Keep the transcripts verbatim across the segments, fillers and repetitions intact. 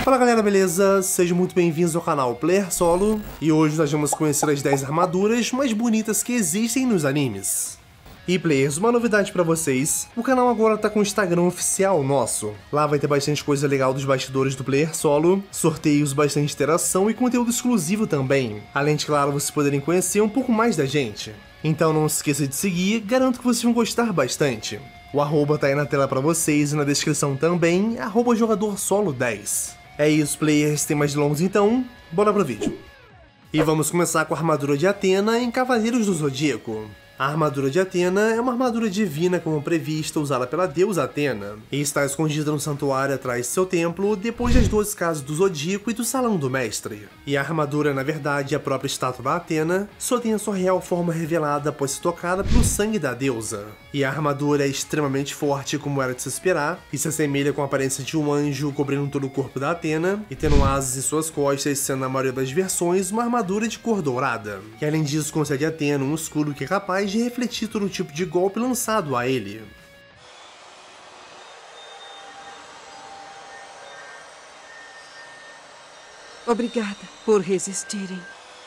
Fala galera, beleza? Sejam muito bem-vindos ao canal Player Solo, e hoje nós vamos conhecer as dez armaduras mais bonitas que existem nos animes. E players, uma novidade pra vocês, o canal agora tá com o Instagram oficial nosso. Lá vai ter bastante coisa legal dos bastidores do Player Solo, sorteios, bastante interação e conteúdo exclusivo também. Além de, claro, vocês poderem conhecer um pouco mais da gente. Então não se esqueça de seguir, garanto que vocês vão gostar bastante. O arroba tá aí na tela pra vocês e na descrição também, arroba jogador solo dez. É isso, players, tem mais delongas então, bora pro vídeo. E vamos começar com a armadura de Athena em Cavaleiros do Zodíaco. A armadura de Athena é uma armadura divina como prevista usada pela deusa Athena, e está escondida no santuário atrás de seu templo, depois das doze casas do Zodíaco e do Salão do Mestre. E a armadura, na verdade, é a própria estátua da Athena, só tem a sua real forma revelada após ser tocada pelo sangue da deusa. E a armadura é extremamente forte, como era de se esperar, e se assemelha com a aparência de um anjo cobrindo todo o corpo da Athena, e tendo asas em suas costas, sendo na maioria das versões uma armadura de cor dourada. E além disso concede a Athena um escudo que é capaz de refletir todo tipo de golpe lançado a ele. Obrigada por resistirem.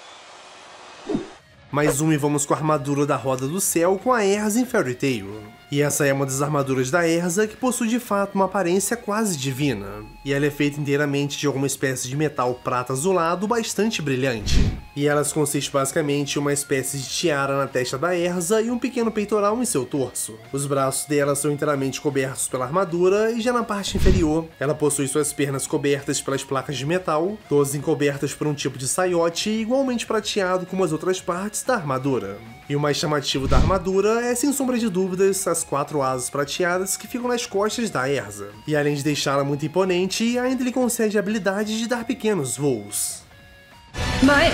Mais um e vamos com a armadura da Roda do Céu com a Erza em Fairy Tail. E essa é uma das armaduras da Erza que possui de fato uma aparência quase divina. E ela é feita inteiramente de alguma espécie de metal prata azulado bastante brilhante. E elas consiste basicamente em uma espécie de tiara na testa da Erza e um pequeno peitoral em seu torso. Os braços dela são inteiramente cobertos pela armadura e já na parte inferior, ela possui suas pernas cobertas pelas placas de metal, todas encobertas por um tipo de saiote igualmente prateado como as outras partes da armadura. E o mais chamativo da armadura é, sem sombra de dúvidas, as quatro asas prateadas que ficam nas costas da Erza. E além de deixá-la muito imponente, ainda lhe concede a habilidade de dar pequenos voos. Mae!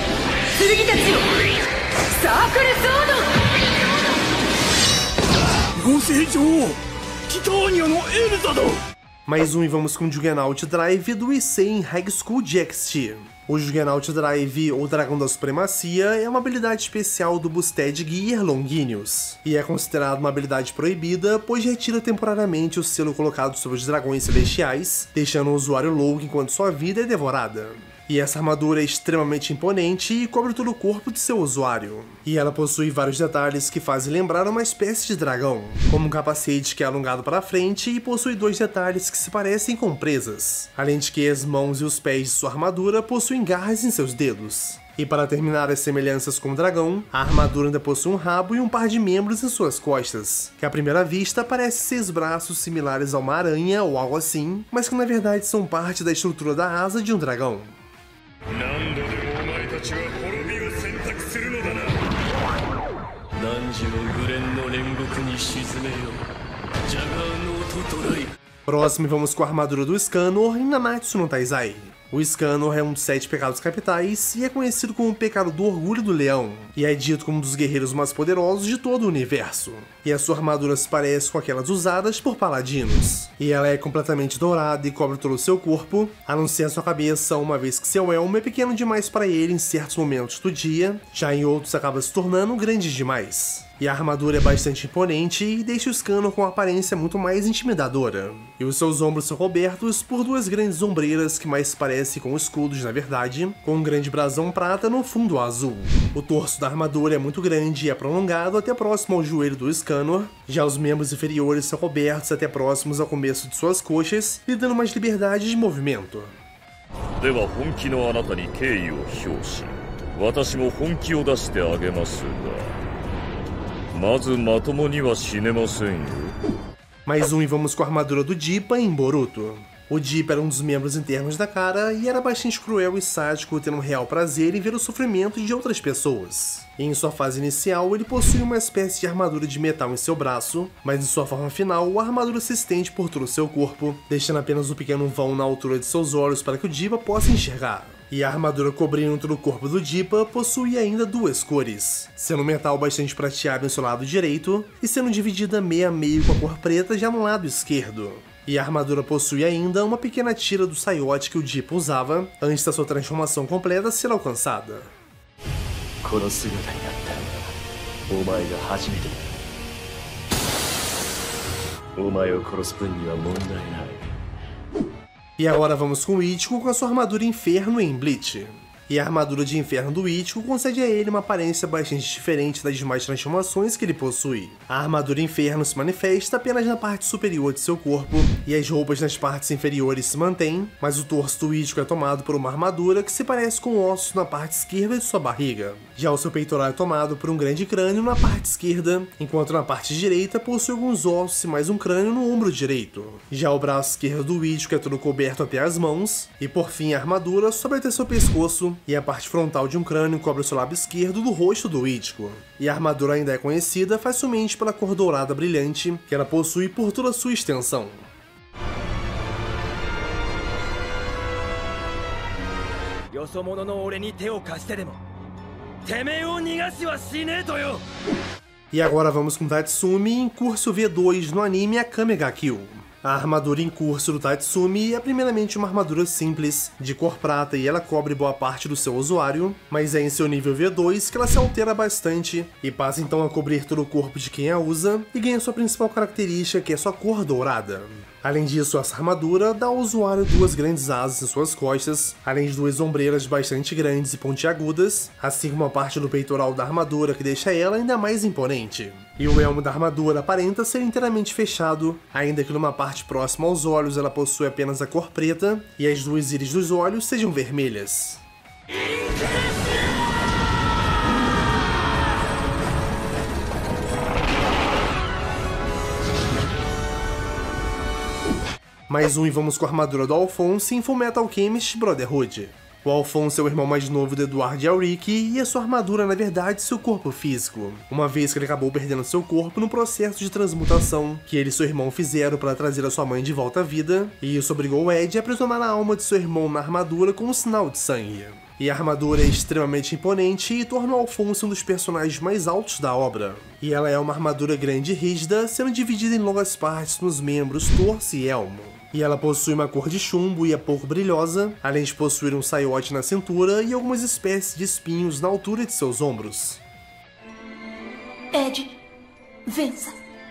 Mais um e vamos com o Juggernaut Drive do Issei High School G X T. O Juggernaut Drive, ou Dragão da Supremacia, é uma habilidade especial do Boosted Gear Longinus, e é considerado uma habilidade proibida, pois retira temporariamente o selo colocado sobre os dragões celestiais, deixando o usuário louco enquanto sua vida é devorada. E essa armadura é extremamente imponente e cobre todo o corpo de seu usuário. E ela possui vários detalhes que fazem lembrar uma espécie de dragão, como um capacete que é alongado para frente e possui dois detalhes que se parecem com presas, além de que as mãos e os pés de sua armadura possuem garras em seus dedos. E para terminar as semelhanças com o dragão, a armadura ainda possui um rabo e um par de membros em suas costas, que à primeira vista parecem seis braços similares a uma aranha ou algo assim, mas que na verdade são parte da estrutura da asa de um dragão. Próximo vamos com a armadura do Scanor em Nanatsu no Taizai. O Scanor é um dos sete pecados capitais e é conhecido como o pecado do orgulho do leão, e é dito como um dos guerreiros mais poderosos de todo o universo. E a sua armadura se parece com aquelas usadas por paladinos, e ela é completamente dourada e cobre todo o seu corpo, a não ser a sua cabeça, uma vez que seu elmo é pequeno demais para ele em certos momentos do dia, já em outros acaba se tornando grande demais. E a armadura é bastante imponente e deixa o Scanor com uma aparência muito mais intimidadora. E os seus ombros são cobertos por duas grandes ombreiras que mais parecem com escudos na verdade, com um grande brasão prata no fundo azul. O torso da armadura é muito grande e é prolongado até próximo ao joelho do Scanor, já os membros inferiores são cobertos até próximos ao começo de suas coxas, lhe dando mais liberdade de movimento. Mais um e vamos com a armadura do Dippa em Boruto. O Dippa era um dos membros internos da cara e era bastante cruel e sádico, tendo um real prazer em ver o sofrimento de outras pessoas. E em sua fase inicial, ele possui uma espécie de armadura de metal em seu braço, mas em sua forma final, a armadura se estende por todo o seu corpo, deixando apenas um pequeno vão na altura de seus olhos para que o Dippa possa enxergar. E a armadura cobrindo todo o corpo do Dippa possui ainda duas cores, sendo um metal bastante prateado em seu lado direito e sendo dividida meio a meio com a cor preta já no lado esquerdo. E a armadura possui ainda uma pequena tira do saiote que o Dippa usava antes da sua transformação completa ser alcançada. この姿になったのはお前が初めてだ。お前を殺す分には問題ない。 E agora vamos com o Ichigo com a sua armadura Inferno em Bleach. E a armadura de inferno do Ichigo concede a ele uma aparência bastante diferente das demais transformações que ele possui. A armadura inferno se manifesta apenas na parte superior de seu corpo, e as roupas nas partes inferiores se mantêm, mas o torso do Ichigo é tomado por uma armadura que se parece com ossos na parte esquerda de sua barriga. Já o seu peitoral é tomado por um grande crânio na parte esquerda, enquanto na parte direita possui alguns ossos e mais um crânio no ombro direito. Já o braço esquerdo do Ichigo é todo coberto até as mãos, e por fim a armadura sobe até seu pescoço, e a parte frontal de um crânio cobre o seu lábio esquerdo do rosto do Ichigo. E a armadura ainda é conhecida facilmente pela cor dourada brilhante que ela possui por toda a sua extensão. E agora vamos com Tatsumi em curso V dois no anime Akame ga Kill. A armadura em curso do Tatsumi é primeiramente uma armadura simples, de cor prata, e ela cobre boa parte do seu usuário, mas é em seu nível V dois que ela se altera bastante e passa então a cobrir todo o corpo de quem a usa e ganha sua principal característica, que é sua cor dourada. Além disso, essa armadura dá ao usuário duas grandes asas em suas costas, além de duas ombreiras bastante grandes e pontiagudas, assim como a parte do peitoral da armadura que deixa ela ainda mais imponente. E o elmo da armadura aparenta ser inteiramente fechado, ainda que numa parte próxima aos olhos ela possui apenas a cor preta e as duas íris dos olhos sejam vermelhas. Mais um e vamos com a armadura do Alphonse em Fullmetal Alchemist Brotherhood. O Alphonse é o irmão mais novo do Edward e Aoriki, e a sua armadura é na verdade seu corpo físico, uma vez que ele acabou perdendo seu corpo no processo de transmutação que ele e seu irmão fizeram para trazer a sua mãe de volta à vida, e isso obrigou o Ed a aprisionar a alma de seu irmão na armadura com um sinal de sangue. E a armadura é extremamente imponente e torna o Alphonse um dos personagens mais altos da obra. E ela é uma armadura grande e rígida, sendo dividida em longas partes nos membros, torso e elmo. E ela possui uma cor de chumbo e é pouco brilhosa, além de possuir um saiote na cintura e algumas espécies de espinhos na altura de seus ombros. Ed, vença!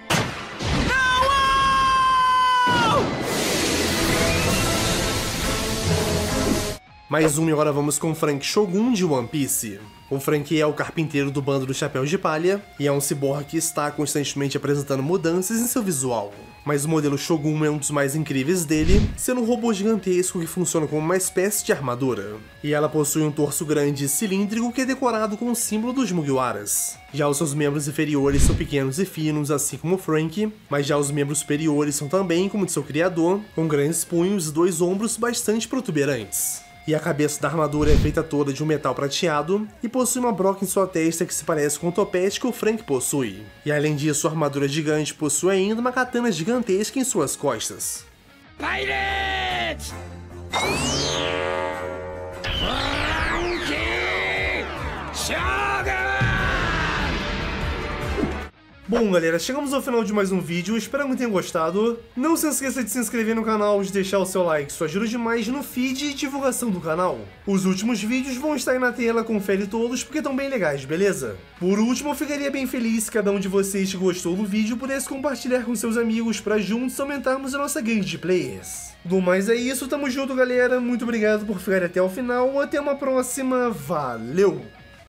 Mais um e agora vamos com Frank Shogun de One Piece. O Frank é o carpinteiro do bando dos Chapéus de Palha e é um ciborgue que está constantemente apresentando mudanças em seu visual. Mas o modelo Shogun é um dos mais incríveis dele, sendo um robô gigantesco que funciona como uma espécie de armadura. E ela possui um torso grande e cilíndrico que é decorado com o símbolo dos Mugiwaras. Já os seus membros inferiores são pequenos e finos, assim como o Frank, mas já os membros superiores são também, como de seu criador, com grandes punhos e dois ombros bastante protuberantes. E a cabeça da armadura é feita toda de um metal prateado e possui uma broca em sua testa que se parece com o topete que o Frank possui. E além disso, a armadura gigante possui ainda uma katana gigantesca em suas costas. Pirate! Bom galera, chegamos ao final de mais um vídeo, espero que tenham gostado. Não se esqueça de se inscrever no canal, de deixar o seu like, isso ajuda demais no feed e divulgação do canal. Os últimos vídeos vão estar aí na tela, confere todos porque estão bem legais, beleza? Por último, eu ficaria bem feliz se cada um de vocês que gostou do vídeo pudesse compartilhar com seus amigos para juntos aumentarmos a nossa gangue de players. Do mais é isso, tamo junto galera, muito obrigado por ficar até o final, até uma próxima, valeu!